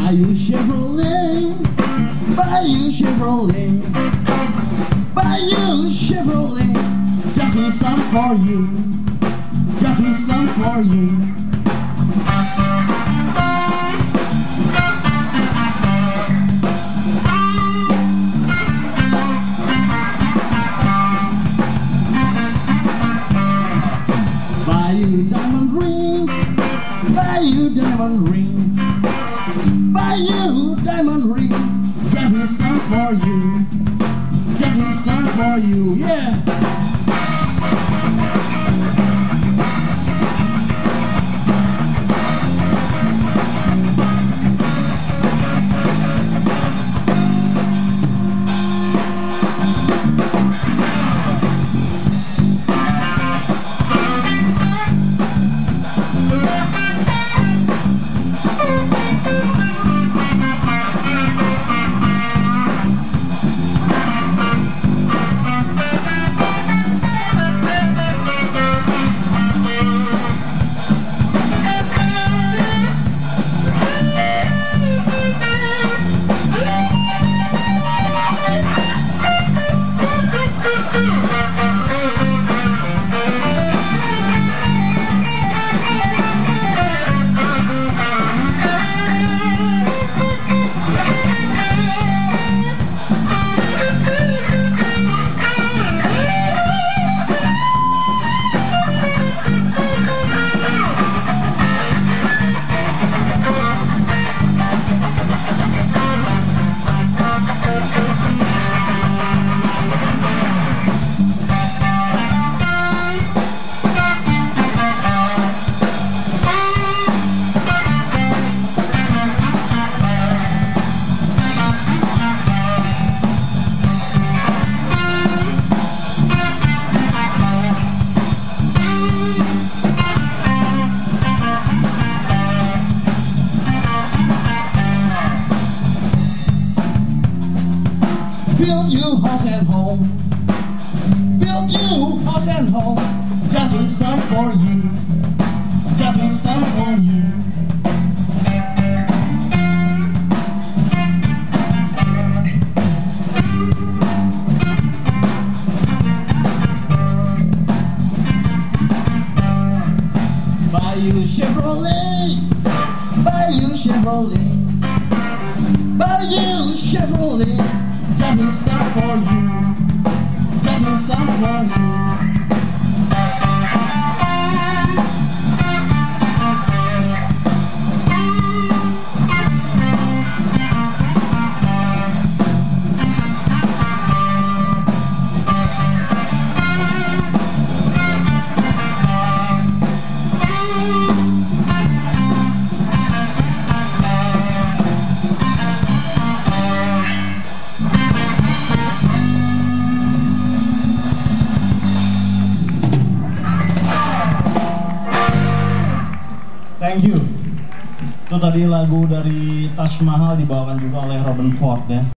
Bayou Chevrolet, Bayou Chevrolet, Bayou Chevrolet, got me some for you, got me some for you. Bayou diamond ring, Bayou diamond ring, Bayou diamond ring, got me some for you, got me some for you, yeah. Build you house and home, build you house and home, got me some for you, got me some for you. Bayou Chevrolet, Bayou Chevrolet, Bayou Chevrolet, got me some for you, got me some for you. Thank you. Itu tadi lagu dari Taj Mahal dibawakan juga oleh Robben Ford ya.